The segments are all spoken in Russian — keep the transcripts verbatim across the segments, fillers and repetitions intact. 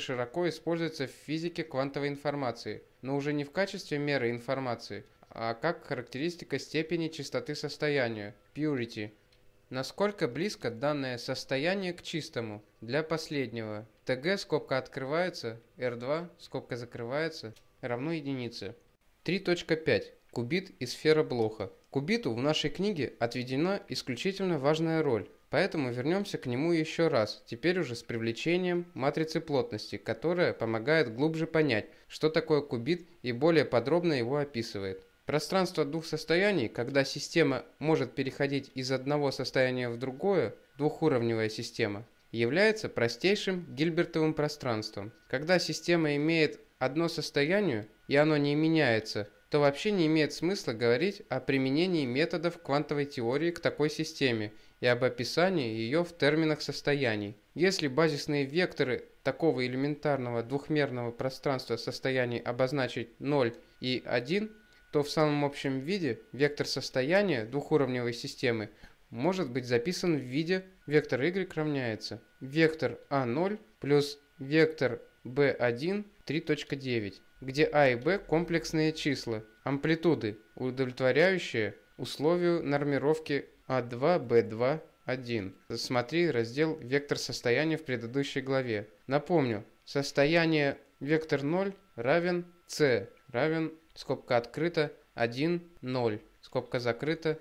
широко используется в физике квантовой информации, но уже не в качестве меры информации, а как характеристика степени чистоты состояния, purity. Насколько близко данное состояние к чистому? Для последнего tg скобка открывается, эр два скобка закрывается равно единице. три точка пять. Кубит и сфера Блоха. Кубиту в нашей книге отведена исключительно важная роль, поэтому вернемся к нему еще раз, теперь уже с привлечением матрицы плотности, которая помогает глубже понять, что такое кубит и более подробно его описывает. Пространство двух состояний, когда система может переходить из одного состояния в другое, двухуровневая система, является простейшим гильбертовым пространством. Когда система имеет одно состояние и оно не меняется, то вообще не имеет смысла говорить о применении методов квантовой теории к такой системе и об описании ее в терминах состояний. Если базисные векторы такого элементарного двухмерного пространства состояний обозначить ноль и один, то в самом общем виде вектор состояния двухуровневой системы может быть записан в виде вектор y равняется вектор а ноль плюс вектор бэ один три точка девять, где а и b комплексные числа, амплитуды, удовлетворяющие условию нормировки а два бэ два один. Смотри раздел «Вектор состояния» в предыдущей главе. Напомню, состояние вектор ноль равен c равен, скобка открыта, один, ноль, скобка закрыта.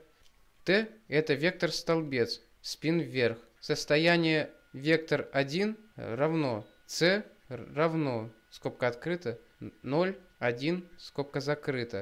T – это вектор-столбец, спин вверх. Состояние вектор один равно c равно, скобка открыта, ноль, один, скобка закрыта.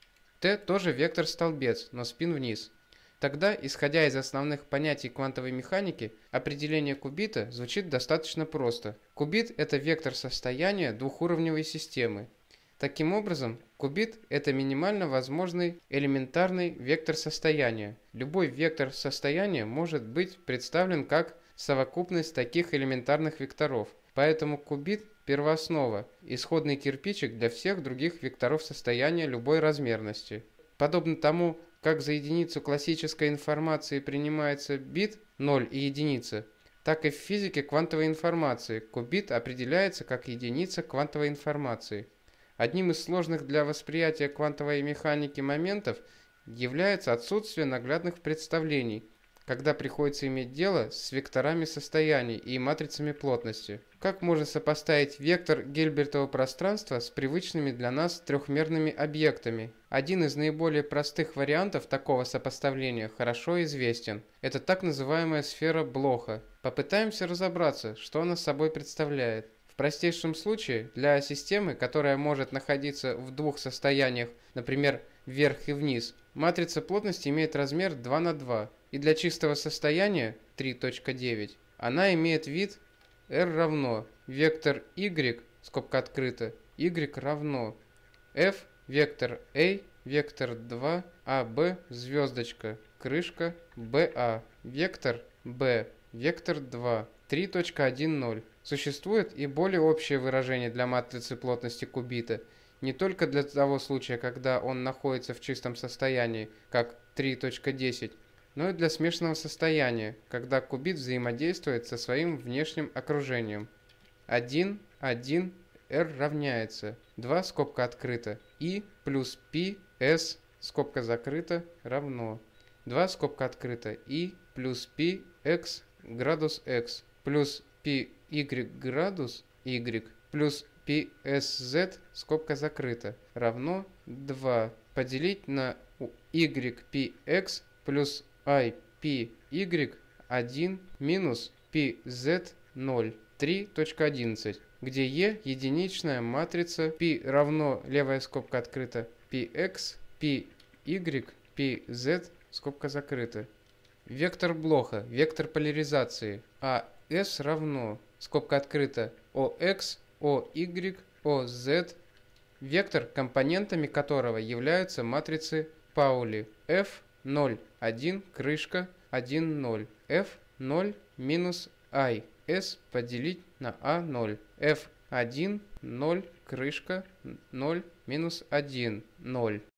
T тоже вектор-столбец, но спин вниз. Тогда, исходя из основных понятий квантовой механики, определение кубита звучит достаточно просто. Кубит – это вектор состояния двухуровневой системы. Таким образом, кубит – это минимально возможный элементарный вектор состояния. Любой вектор состояния может быть представлен как совокупность таких элементарных векторов. Поэтому кубит – первооснова, исходный кирпичик для всех других векторов состояния любой размерности. Подобно тому, как за единицу классической информации принимается бит ноль и единица, так и в физике квантовой информации кубит определяется как единица квантовой информации. Одним из сложных для восприятия квантовой механики моментов является отсутствие наглядных представлений, когда приходится иметь дело с векторами состояний и матрицами плотности. Как можно сопоставить вектор Гильбертова пространства с привычными для нас трехмерными объектами? Один из наиболее простых вариантов такого сопоставления хорошо известен. Это так называемая сфера Блоха. Попытаемся разобраться, что она собой представляет. В простейшем случае, для системы, которая может находиться в двух состояниях, например, вверх и вниз, матрица плотности имеет размер два на два, и для чистого состояния три точка девять она имеет вид R равно вектор y, скобка открыта, y равно f, вектор a, вектор два, ab, звездочка, крышка, ba, вектор b, вектор два, три точка один ноль. Существует и более общее выражение для матрицы плотности кубита, не только для того случая, когда он находится в чистом состоянии, как три точка десять, но и для смешанного состояния, когда кубит взаимодействует со своим внешним окружением. один, один, r равняется два, скобка открыта, и плюс π, s, скобка закрыта, равно два, скобка открыта, и плюс π, x, градус x, плюс π, y градус y плюс psz, скобка закрыта, равно два поделить на ypx плюс ipy один минус pz ноль, три точка одиннадцать, где e единичная матрица p равно, левая скобка открыта, px, py, pz, скобка закрыта. Вектор Блоха, вектор поляризации, а s равно, скобка открыта, ox, oy, oz, вектор, компонентами которого являются матрицы Паули f ноль, один, крышка, один, ноль, f ноль минус i, s поделить на a ноль, f один, ноль, крышка, ноль минус один, ноль.